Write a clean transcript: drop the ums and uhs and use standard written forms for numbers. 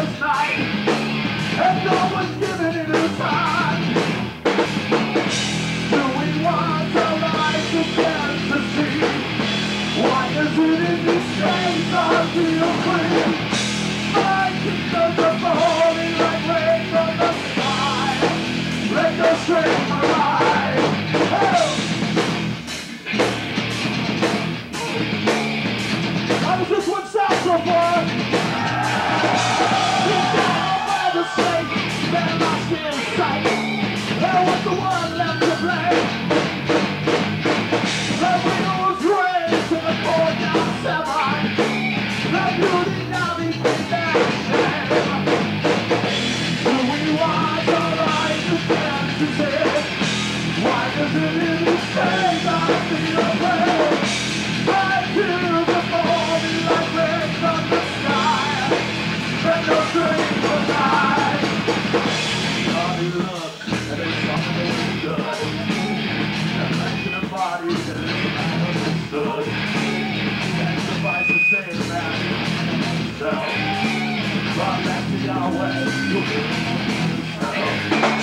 this night, and no one's giving it a time. Do we want our lives again to see? Why is it in these chains I feel free? My kingdoms are falling like rain from the sky. Let the strength arise. How does this one sound so far? You're down by the snake, they're lost in sight. There was the one left to blame. The wheels raised to the floor down seven. The beauty now became their shame. Do we want our lives again to say? Why does it in the chains I feel afraid? My tears are falling like rain from the sky. Let no strength alive. Body looks and it's something good. The mention of bodies that is understood. That suffice to say that so brought back to Yahweh.